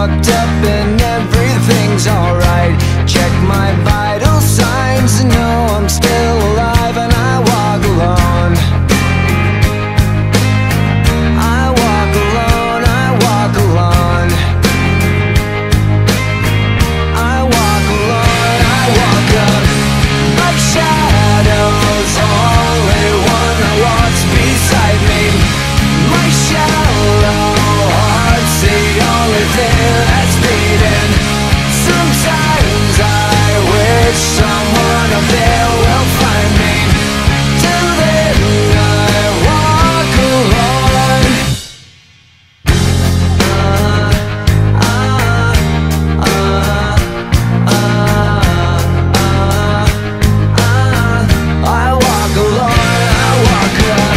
fucked up and everything's alright. Check my vital signs and know I'm still alive, and I walk alone. I walk alone, I walk alone. I walk alone, I walk up. My shadow's only one that walks beside me. My shallow heart's the only thing that's beating. Sometimes I wish someone up there will find me. Till then I walk alone. I walk alone, I walk up.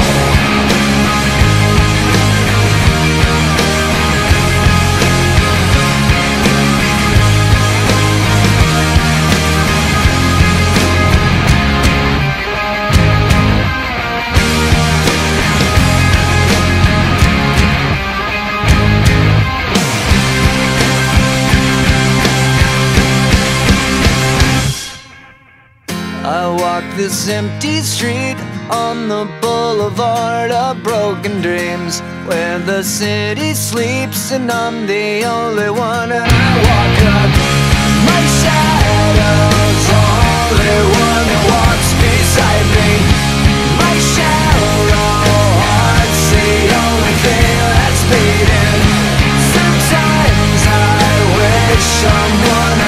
I walk this empty street on the boulevard of broken dreams, where the city sleeps and I'm the only one. And I walk up. My shadow's only one that walks beside me. My shallow heart's the only thing that's beating. Sometimes I wish someone